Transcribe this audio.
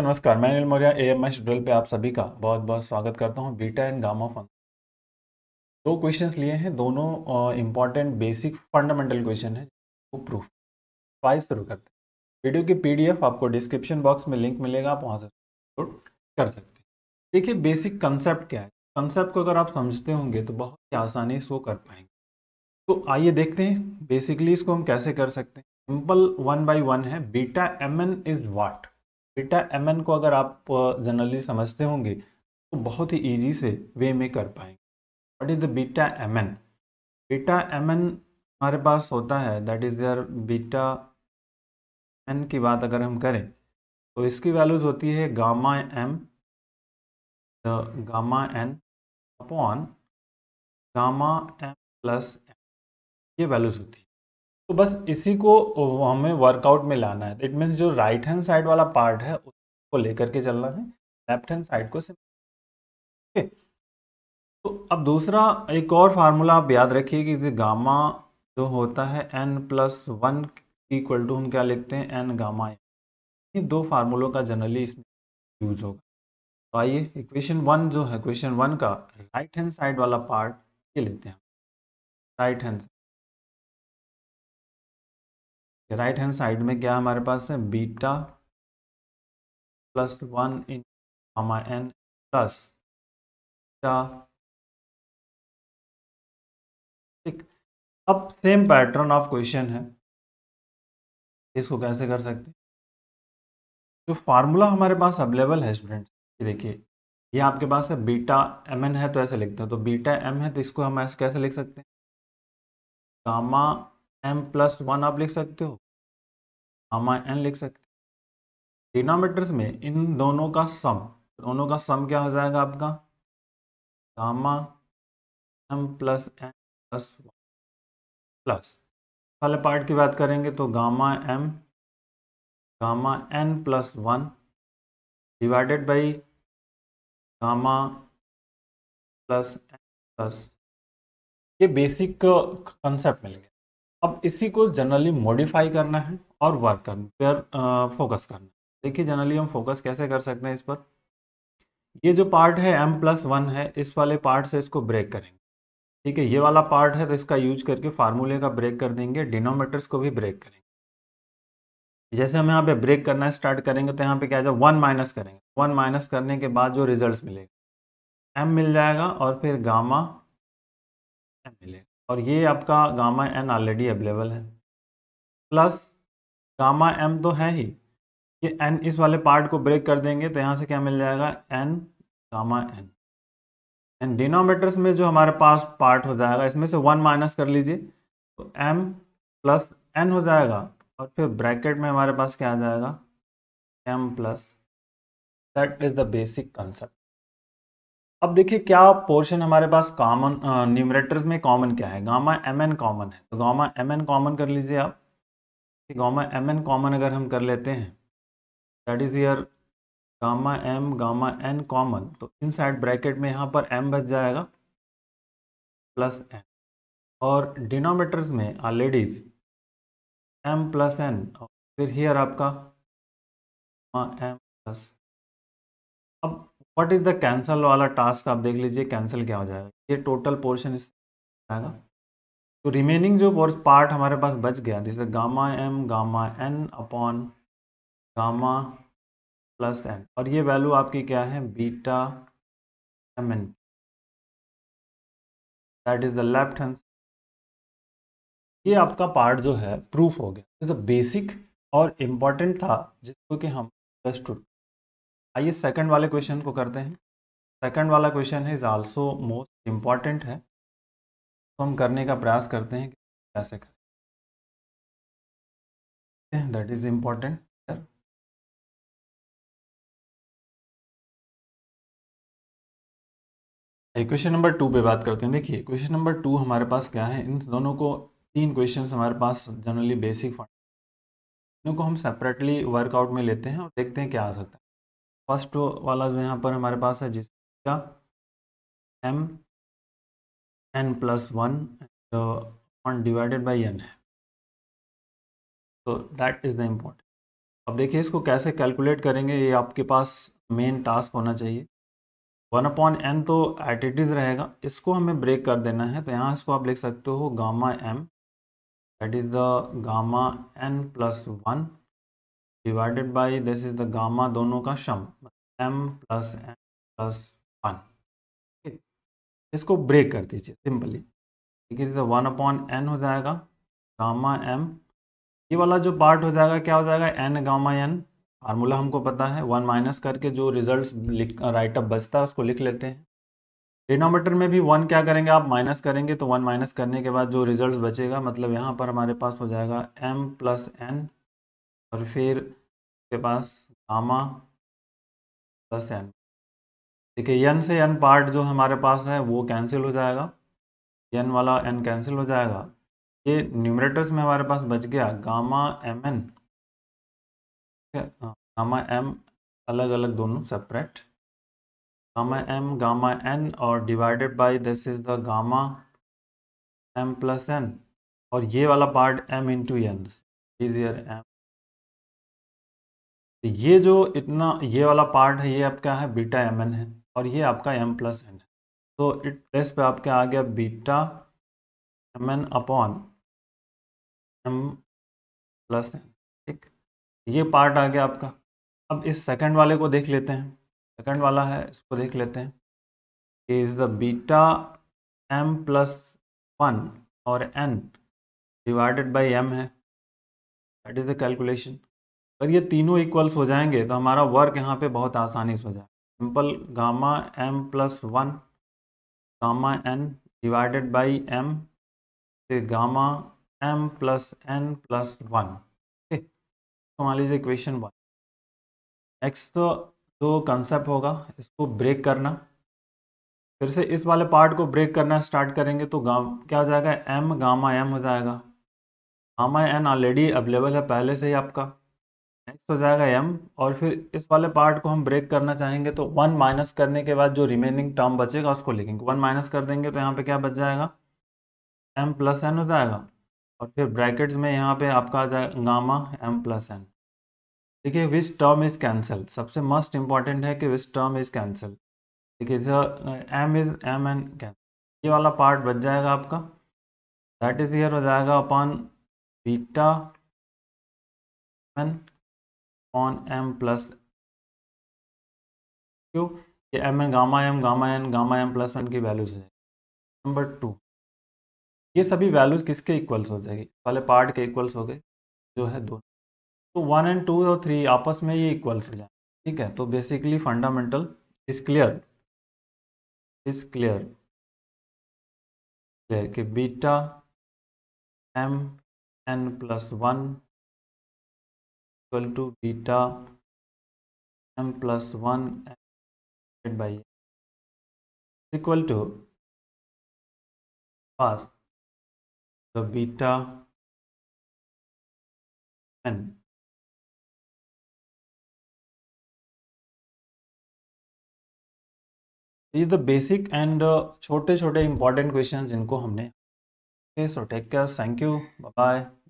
नमस्कार। मैं Anil Maurya AMS drill पे आप सभी का बहुत बहुत स्वागत करता हूं। बीटा एंड गामा फंक्शन दो क्वेश्चंस लिए हैं, दोनों इंपॉर्टेंट बेसिक फंडामेंटल क्वेश्चन है। वो प्रूफ वाइज शुरू करते हैं। वीडियो की पीडीएफ आपको डिस्क्रिप्शन बॉक्स में लिंक मिलेगा, आप वहाँ से डाउनलोड कर सकते हैं। देखिए बेसिक कंसेप्ट क्या है। कंसेप्ट को अगर आप समझते होंगे तो बहुत ही आसानी से वो कर पाएंगे। तो आइए देखते हैं बेसिकली इसको हम कैसे कर सकते हैं। सिंपल 1 बाई 1 है। Beta M N is what. Beta M N को अगर आप जनरली समझते होंगे तो बहुत ही ईजी से वे में कर पाएंगे। What is the beta M N? Beta M N हमारे पास होता है, that is there beta N की बात अगर हम करें तो इसकी वैल्यूज होती है gamma M, gamma N upon gamma M plus M, ये वैल्यूज होती है। तो बस इसी को हमें वर्कआउट में लाना है। इट मीन्स जो राइट हैंड साइड वाला पार्ट है उसको लेकर के चलना है, लेफ्ट हैंड साइड को सिर्फ। तो अब दूसरा एक और फार्मूला आप याद रखिए कि गामा जो होता है n plus one equal to हम क्या लिखते हैं, एन गामा। ये दो फार्मूलों का जनरली इसमें यूज होगा। तो आइए इक्वेशन वन जो है, क्वेश्चन वन का राइट हैंड साइड वाला पार्ट ये लेते हैं। राइट हैंड साइड में क्या हमारे पास है, beta plus one in gamma N plus beta. ठीक। अब सेम पैटर्न ऑफ क्वेश्चन है, इसको कैसे कर सकते हैं। जो फार्मूला हमारे पास अवेलेबल है स्टूडेंट्स, ये देखिए, ये आपके पास है बीटा एम एन है तो ऐसे लिखते हैं। तो बीटा एम है तो इसको हम ऐसे कैसे लिख सकते हैं, गामा एम प्लस वन आप लिख सकते हो, गामा एन लिख सकते हैं। डिनोमिनेटर्स में इन दोनों का सम क्या हो जाएगा आपका, gamma M plus N plus one plus वाले पार्ट की बात करेंगे तो gamma N plus one divided by gamma plus N plus. ये बेसिक कंसेप्ट मिल गया। अब इसी को जनरली मॉडिफाई करना है और वर्क करना पर फोकस करना है। देखिए जनरली हम फोकस कैसे कर सकते हैं इस पर। ये जो पार्ट है m प्लस वन है, इस वाले पार्ट से इसको ब्रेक करेंगे। ठीक है, ये वाला पार्ट है तो इसका यूज करके फार्मूले का ब्रेक कर देंगे, डिनोमिनेटर्स को भी ब्रेक करेंगे। जैसे हम यहाँ पे ब्रेक करना स्टार्ट करेंगे तो यहाँ पे क्या आ जाए, वन माइनस करेंगे। वन माइनस करने के बाद जो रिजल्ट मिलेगा, m मिल जाएगा और फिर गामा m मिलेगा। और ये आपका गामा n ऑलरेडी अवेलेबल है, प्लस गामा m तो है ही। ये n इस वाले पार्ट को ब्रेक कर देंगे तो यहाँ से क्या मिल जाएगा, n gamma n। And denominators में जो हमारे पास पार्ट हो जाएगा, इसमें से वन माइनस कर लीजिए तो m प्लस n हो जाएगा। और फिर ब्रैकेट में हमारे पास क्या आ जाएगा, m plus. That is the basic concept. अब देखिए क्या पोर्शन हमारे पास कॉमन, न्यूमरेटर्स में कॉमन क्या है, गामा एम एन कॉमन है। तो गामा एम एन कॉमन कर लीजिए आप। गामा एम एन कॉमन अगर हम कर लेते हैं, that is here gamma M gamma N common, तो इन साइड ब्रैकेट में यहाँ पर m बच जाएगा प्लस n। और डिनोमिनेटर्स में ऑलरेडी m प्लस n, और फिर हियर आपका m प्लस। अब व्हाट इज द कैंसल वाला टास्क आप देख लीजिए, कैंसिल क्या हो जाएगा, ये टोटल पोर्शन इस आएगा। तो रिमेनिंग जो पार्ट हमारे पास बच गया, जैसे gamma M gamma N upon gamma plus N, और ये वैल्यू आपकी क्या है, beta M N, that is the left hand. ये आपका पार्ट जो है प्रूफ हो गया। तो बेसिक और इम्पॉर्टेंट था जिसको कि हम अंडरस्टूड। आइए सेकंड वाले क्वेश्चन को करते हैं। सेकंड वाला क्वेश्चन है इज आल्सो मोस्ट इम्पॉर्टेंट है, तो हम करने का प्रयास करते हैं कि कैसे करें। That is important. Question number two पे बात करते हैं। देखिए क्वेश्चन नंबर टू हमारे पास क्या है, इन दोनों को, तीन क्वेश्चन हमारे पास जनरली बेसिक इनको हम सेपरेटली वर्कआउट में लेते हैं और देखते हैं क्या आ सकता है। फर्स्ट वाला जो यहाँ पर हमारे पास है, जिसका M N plus one one divided by N है। तो दैट इज द इम्पोर्टेंट। अब देखिए इसको कैसे कैलकुलेट करेंगे, ये आपके पास मेन टास्क होना चाहिए। 1/n तो एट इट इज़ रहेगा, इसको हमें ब्रेक कर देना है। तो यहाँ इसको आप लिख सकते हो gamma m, that is the gamma n plus 1 divided by this is the gamma दोनों का sum m plus n plus 1। इसको ब्रेक कर दीजिए सिंपली, ठीक है। 1/n हो जाएगा गामा m, ये वाला जो पार्ट हो जाएगा क्या हो जाएगा, n गामा n। फार्मूला हमको पता है, 1 माइनस करके जो रिजल्ट लिख राइट अप बचता है उसको लिख लेते हैं। डिनोमीटर में भी 1 क्या करेंगे आप, माइनस करेंगे, तो 1 माइनस करने के बाद जो रिजल्ट बचेगा, मतलब यहाँ पर हमारे पास हो जाएगा m प्लस n, और फिर के पास गामा प्लस n। देखिए n से n पार्ट जो हमारे पास है वो कैंसिल हो जाएगा, n वाला n कैंसिल हो जाएगा। ये न्यूमरेटर्स में हमारे पास बच गया गामा एम एन, ठीक है। गामा m अलग अलग दोनों separate, gamma m gamma n और divided by this is the gamma m plus n, और ये वाला part m into N, easier m। ये जो इतना ये वाला पार्ट है ये आपका है बीटा एम एन है, और ये आपका m प्लस n है। तो इट प्लेस पे आपके आ गया beta M N upon m plus n, ठीक। ये पार्ट आ गया आपका। अब इस सेकंड वाले को देख लेते हैं, सेकंड वाला है इसको देख लेते हैं। Is the beta m plus 1 और n डिवाइडेड बाई m है, दैट इज द कैलकुलेशन। अगर ये तीनों इक्वल्स हो जाएंगे तो हमारा वर्क यहाँ पे बहुत आसानी से हो जाएगा। Simple gamma m plus 1 gamma n divided by m से gamma m plus n plus 1, ठीक। तो मान लीजिए इक्वेशन 1। नेक्स्ट तो जो कंसेप्ट होगा इसको ब्रेक करना, फिर से इस वाले पार्ट को ब्रेक करना स्टार्ट करेंगे तो क्या हो जाएगा, m गामा m हो जाएगा। गामा n ऑलरेडी अवेलेबल है पहले से ही आपका। नेक्स्ट हो जाएगा m, और फिर इस वाले पार्ट को हम ब्रेक करना चाहेंगे तो 1 माइनस करने के बाद जो रिमेनिंग टर्म बचेगा उसको लिखेंगे। 1 माइनस कर देंगे तो यहाँ पे क्या बच जाएगा, m प्लस n हो जाएगा, और फिर ब्रैकेट्स में यहाँ पे आपका आ जाएगा गामा m प्लस n। देखिए विच टर्म इज कैंसल, सबसे मस्ट इंपॉर्टेंट है कि विच टर्म इज कैंसल। देखिए m is m N cancel, ये वाला पार्ट बच जाएगा आपका, दैट इज हियर हो जाएगा upon beta N on m plus, क्यों, ये m N gamma m plus 1 की वैल्यूज हो जाएगी। नंबर 2, ये सभी वैल्यूज किसके इक्वल्स हो जाएगी, वाले पार्ट के इक्वल्स हो गए जो है दोनों। तो 1 एंड 2 और 3 आपस में ये इक्वल्स हो जाए, ठीक है। तो basically fundamental is clear, is clear clear कि beta m n plus 1 equal to beta m plus 1 divided by equal to pass the beta n। ये द बेसिक एंड छोटे छोटे इंपॉर्टेंट क्वेश्चन जिनको हमने, so take care, thank you, bye bye.